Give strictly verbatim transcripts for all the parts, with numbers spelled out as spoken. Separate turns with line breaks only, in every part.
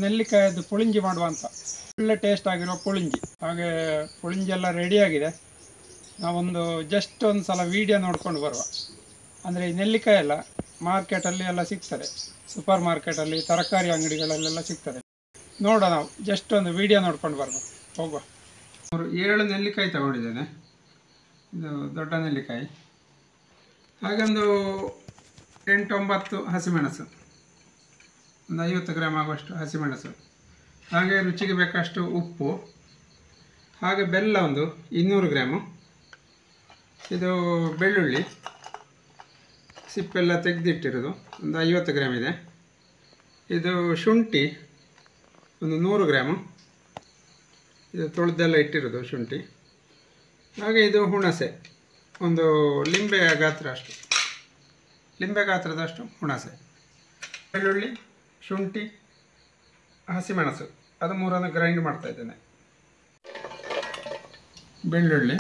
ನೆಲ್ಲಿಕಾಯದ್ದು ಪುಳಿಂಜಿ ಮಾಡುವ ಅಂತ. ಒಳ್ಳೆ ಟೇಸ್ಟ್ ಆಗಿರೋ ಪುಳಿಂಜಿ. ಹಾಗೆ ಪುಳಿಂಜಿ ಎಲ್ಲ ರೆಡಿಯಾಗಿದೆ. ನಾವೊಂದು ಜಸ್ಟ್ ಒಂದು ಸಲ ವೀಡಿಯೋ ನೋಡ್ಕೊಂಡು ಬರುವ. ಅಂದರೆ ಈ ನೆಲ್ಲಿಕಾಯಿ ಎಲ್ಲ ಮಾರ್ಕೆಟಲ್ಲಿ ಎಲ್ಲ ಸಿಗ್ತದೆ, ಸೂಪರ್ ಮಾರ್ಕೆಟಲ್ಲಿ ತರಕಾರಿ ಅಂಗಡಿಗಳಲ್ಲೆಲ್ಲ ಸಿಗ್ತದೆ. ನೋಡುವ, ನಾವು ಜಸ್ಟ್ ಒಂದು ವೀಡಿಯೋ ನೋಡ್ಕೊಂಡು ಬರುವ, ಹೋಗುವ. ಅವರು ಏಳು ನೆಲ್ಲಿಕಾಯಿ ತಗೊಂಡಿದ್ದೇನೆ, ಇದು ದೊಡ್ಡ ನೆಲ್ಲಿಕಾಯಿ. ಹಾಗೊಂದು ಎಂಟೊಂಬತ್ತು ಹಸಿಮೆಣಸು, ಒಂದು ಐವತ್ತು ಗ್ರಾಮ್ ಆಗುವಷ್ಟು ಹಸಿಮೆಣಸು, ಹಾಗೆ ರುಚಿಗೆ ಬೇಕಷ್ಟು ಉಪ್ಪು, ಹಾಗೆ ಬೆಲ್ಲ ಒಂದು ಇನ್ನೂರು ಗ್ರಾಮು. ಇದು ಬೆಳ್ಳುಳ್ಳಿ ಸಿಪ್ಪೆಲ್ಲ ತೆಗೆದಿಟ್ಟಿರೋದು ಒಂದು ಐವತ್ತು ಗ್ರಾಮ್ ಇದೆ. ಇದು ಶುಂಠಿ ಒಂದು ನೂರು ಗ್ರಾಮು, ಇದು ತೊಳೆದೆಲ್ಲ ಇಟ್ಟಿರೋದು ಶುಂಠಿ. ಹಾಗೆ ಇದು ಹುಣಸೆ, ಒಂದು ಲಿಂಬೆಯ ಗಾತ್ರ ಅಷ್ಟು, ಲಿಂಬೆ ಗಾತ್ರದಷ್ಟು ಹುಣಸೆ. ಬೆಳ್ಳುಳ್ಳಿ, ಶುಂಠಿ, ಹಸಿಮೆಣಸು, ಅದು ಮೂರನ್ನು ಗ್ರೈಂಡ್ ಮಾಡ್ತಾ ಇದ್ದೇನೆ. ಬೆಳ್ಳುಳ್ಳಿ,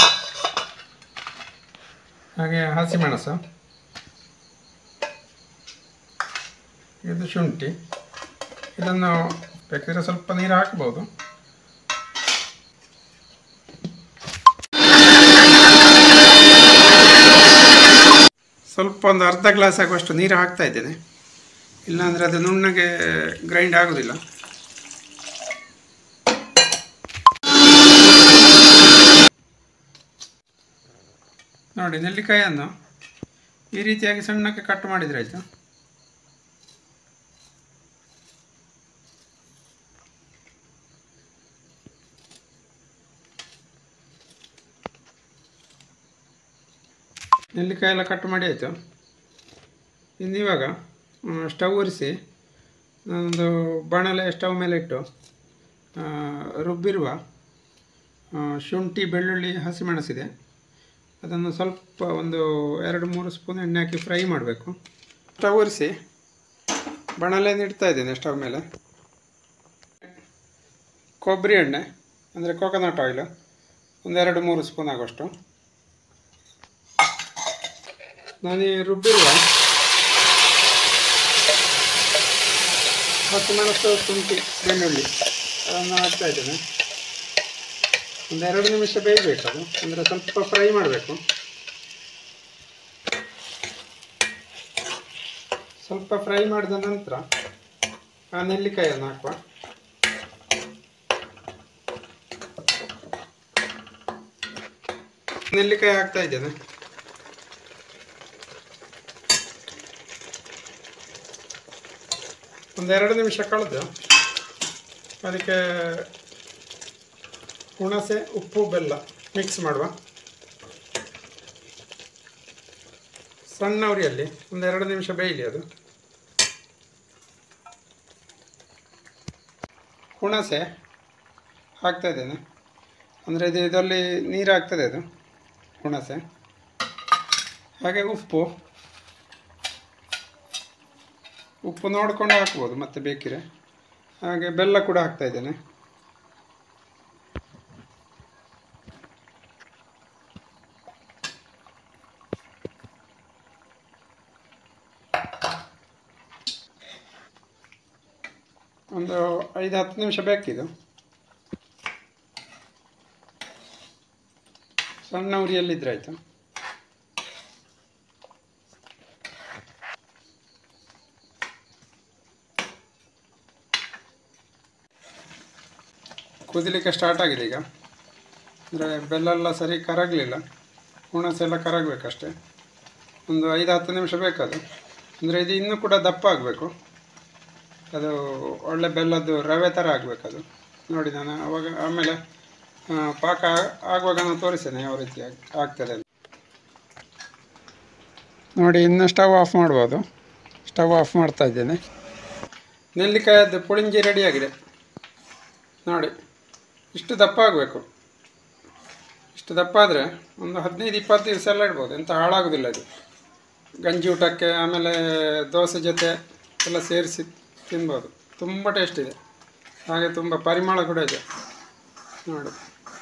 ಹಾಗೆ ಹಸಿಮೆಣಸು, ಇದು ಶುಂಠಿ. ಇದನ್ನು ಬೇಕಾದರೆ ಸ್ವಲ್ಪ ನೀರು ಹಾಕ್ಬೋದು. ಸ್ವಲ್ಪ ಒಂದು ಅರ್ಧ ಗ್ಲಾಸ್ ಆಗುವಷ್ಟು ನೀರು ಹಾಕ್ತಾ ಇದ್ದೇನೆ, ಇಲ್ಲಾಂದರೆ ಅದು ನುಣ್ಣಗೆ ಗ್ರೈಂಡ್ ಆಗೋದಿಲ್ಲ. ನೋಡಿ, ನೆಲ್ಲಿಕಾಯಿಯನ್ನು ಈ ರೀತಿಯಾಗಿ ಸಣ್ಣಕ್ಕೆ ಕಟ್ ಮಾಡಿದರೆ ಆಯಿತು. ನೆಲ್ಲಿಕಾಯಿ ಎಲ್ಲ ಕಟ್ ಮಾಡಿ ಆಯಿತು. ಇನ್ನು ಇವಾಗ ಸ್ಟವ್ ಉರಿಸಿ ಒಂದು ಬಾಣಲೆ ಸ್ಟವ್ ಮೇಲೆ ಇಟ್ಟು ರುಬ್ಬಿರುವ ಶುಂಠಿ, ಬೆಳ್ಳುಳ್ಳಿ, ಹಸಿಮೆಣಸಿದೆ, ಅದನ್ನು ಸ್ವಲ್ಪ ಒಂದು ಎರಡು ಮೂರು ಸ್ಪೂನ್ ಎಣ್ಣೆ ಹಾಕಿ ಫ್ರೈ ಮಾಡಬೇಕು. ಸ್ಟವ್ ಉರಿಸಿ ಬಾಣಲೆಯನ್ನು ಇಡ್ತಾ ಇದ್ದೇನೆ ಸ್ಟವ್ ಮೇಲೆ. ಕೊಬ್ಬರಿ ಎಣ್ಣೆ ಅಂದರೆ ಕೋಕೋನಟ್ ಆಯಿಲು ಒಂದೆರಡು ಮೂರು ಸ್ಪೂನ್ ಆಗುವಷ್ಟು. ನಾನು ಈ ರುಬ್ಬಿರುವ ಹಸಿಮೆಣಸು, ಶುಂಠಿ, ಬೆಳ್ಳುಳ್ಳಿ ಅದನ್ನು ಹಾಕ್ತಾ ಇದ್ದೇನೆ. ಒಂದೆರಡು ನಿಮಿಷ ಬೇಯಬೇಕು, ಅದು ಅಂದರೆ ಸ್ವಲ್ಪ ಫ್ರೈ ಮಾಡಬೇಕು. ಸ್ವಲ್ಪ ಫ್ರೈ ಮಾಡಿದ ನಂತರ ಆ ನೆಲ್ಲಿಕಾಯಿಯನ್ನು ಹಾಕುವ. ನೆಲ್ಲಿಕಾಯಿ ಹಾಕ್ತಾ ಇದ್ದೇನೆ. ಒಂದೆರಡು ನಿಮಿಷ ಕಳೆದು ಅದಕ್ಕೆ ಹುಣಸೆ, ಉಪ್ಪು, ಬೆಲ್ಲ ಮಿಕ್ಸ್ ಮಾಡುವ. ಸಣ್ಣ ಉರಿಯಲ್ಲಿ ಒಂದೆರಡು ನಿಮಿಷ ಬೇಯಲಿ ಅದು. ಹುಣಸೆ ಹಾಕ್ತಾ ಇದ್ದೇನೆ, ಅಂದರೆ ಇದು ಇದರಲ್ಲಿ ನೀರು ಆಗ್ತದೆ ಅದು ಹುಣಸೆ. ಹಾಗೆ ಉಪ್ಪು ಉಪ್ಪು ನೋಡಿಕೊಂಡು ಹಾಕ್ಬೋದು ಮತ್ತೆ ಬೇಕಿದ್ರೆ. ಹಾಗೆ ಬೆಲ್ಲ ಕೂಡ ಹಾಕ್ತಾ ಇದ್ದೇನೆ. ಒಂದು ಐದು ಹತ್ತು ನಿಮಿಷ ಬೇಕಿದು. ಸಣ್ಣ ಉರಿಯಲ್ಲಿದ್ದರೆ ಆಯಿತು. ಕುದಿಲಿಕ್ಕೆ ಸ್ಟಾರ್ಟ್ ಆಗಿದೆ ಈಗ. ಅಂದರೆ ಬೆಲ್ಲ ಎಲ್ಲ ಸರಿ ಕರಗಲಿಲ್ಲ, ಹುಣಸೆ ಎಲ್ಲ ಕರಗಬೇಕಷ್ಟೆ. ಒಂದು ಐದು ಹತ್ತು ನಿಮಿಷ ಬೇಕದು. ಅಂದರೆ ಇದು ಇನ್ನೂ ಕೂಡ ದಪ್ಪ ಆಗಬೇಕು, ಅದು ಒಳ್ಳೆ ಬೆಲ್ಲದ್ದು ರವೆ ಥರ ಆಗಬೇಕದು. ನೋಡಿ, ನಾನು ಅವಾಗ ಆಮೇಲೆ ಪಾಕ ಆಗುವಾಗ ನಾನು ತೋರಿಸ್ತೇನೆ ಯಾವ ರೀತಿ ಆಗ್ತದೆ ಅಂತ. ನೋಡಿ, ಇನ್ನು ಸ್ಟವ್ ಆಫ್ ಮಾಡ್ಬೋದು. ಸ್ಟವ್ ಆಫ್ ಮಾಡ್ತಾ ಇದ್ದೇನೆ. ನೆಲ್ಲಿಕಾಯದ್ದು ಪುಳಿಂಜಿ ರೆಡಿಯಾಗಿದೆ. ನೋಡಿ, ಇಷ್ಟು ದಪ್ಪ ಆಗಬೇಕು. ಇಷ್ಟು ದಪ್ಪ ಆದರೆ ಒಂದು ಹದಿನೈದು ಇಪ್ಪತ್ತು ದಿವಸ ಎಲ್ಲ ಇಡ್ಬೋದು, ಎಂತ ಹಾಳಾಗೋದಿಲ್ಲ ಇದು. ಗಂಜಿ ಊಟಕ್ಕೆ ಆಮೇಲೆ ದೋಸೆ ಜೊತೆ ಎಲ್ಲ ಸೇರಿಸಿ ತಿನ್ಬೋದು. ತುಂಬ ಟೇಸ್ಟ್ ಇದೆ, ಹಾಗೆ ತುಂಬ ಪರಿಮಳ ಕೂಡ ಇದೆ. ನೋಡಿ,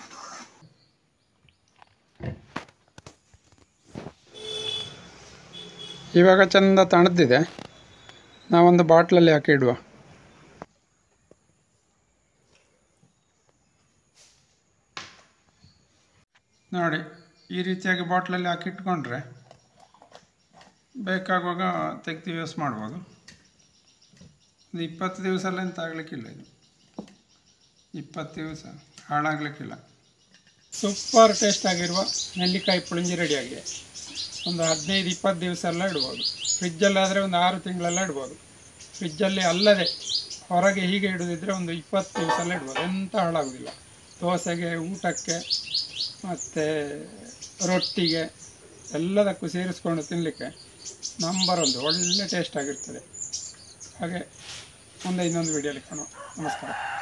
ಇವಾಗ ಚೆಂದ ತಣದಿದೆ. ನಾವೊಂದು ಬಾಟ್ಲಲ್ಲಿ ಹಾಕಿ ಇಡುವ. ನೋಡಿ ಈ ರೀತಿಯಾಗಿ ಬಾಟ್ಲಲ್ಲಿ ಹಾಕಿಟ್ಕೊಂಡ್ರೆ ಬೇಕಾಗುವಾಗ ತೆಗೆದು ಯೂಸ್ ಮಾಡ್ಬೋದು. ಒಂದು ಇಪ್ಪತ್ತು ದಿವಸ ಎಲ್ಲ ಎಂತ ಆಗಲಿಕ್ಕಿಲ್ಲ, ಇದು ಇಪ್ಪತ್ತು ದಿವಸ ಹಾಳಾಗಲಿಕ್ಕಿಲ್ಲ. ಸೂಪರ್ ಟೇಸ್ಟ್ ಆಗಿರುವ ನೆಲ್ಲಿಕಾಯಿ ಪುಳಿಂಜಿ ರೆಡಿಯಾಗಿದೆ. ಒಂದು ಹದಿನೈದು ಇಪ್ಪತ್ತು ದಿವಸ ಎಲ್ಲ ಇಡ್ಬೋದು. ಫ್ರಿಜ್ಜಲ್ಲಾದರೆ ಒಂದು ಆರು ತಿಂಗಳೆಲ್ಲ ಇಡ್ಬೋದು. ಫ್ರಿಜ್ಜಲ್ಲಿ ಅಲ್ಲದೆ ಹೊರಗೆ ಹೀಗೆ ಇಡೋದಿದ್ರೆ ಒಂದು ಇಪ್ಪತ್ತು ದಿವಸ ಎಲ್ಲ ಇಡ್ಬೋದು, ಎಂತ ಹಾಳಾಗೋದಿಲ್ಲ. ದೋಸೆಗೆ, ಊಟಕ್ಕೆ ಮತ್ತು ರೊಟ್ಟಿಗೆ ಎಲ್ಲದಕ್ಕೂ ಸೇರಿಸ್ಕೊಂಡು ತಿನ್ನಲಿಕ್ಕೆ ನಂಬರ್ ಒಂದು ಒಳ್ಳೆ ಟೇಸ್ಟ್ ಆಗಿರ್ತದೆ. ಹಾಗೆ ಮುಂದೆ ಇನ್ನೊಂದು ವಿಡಿಯೋಲಿ ಕಾಣುವ. ನಮಸ್ಕಾರ.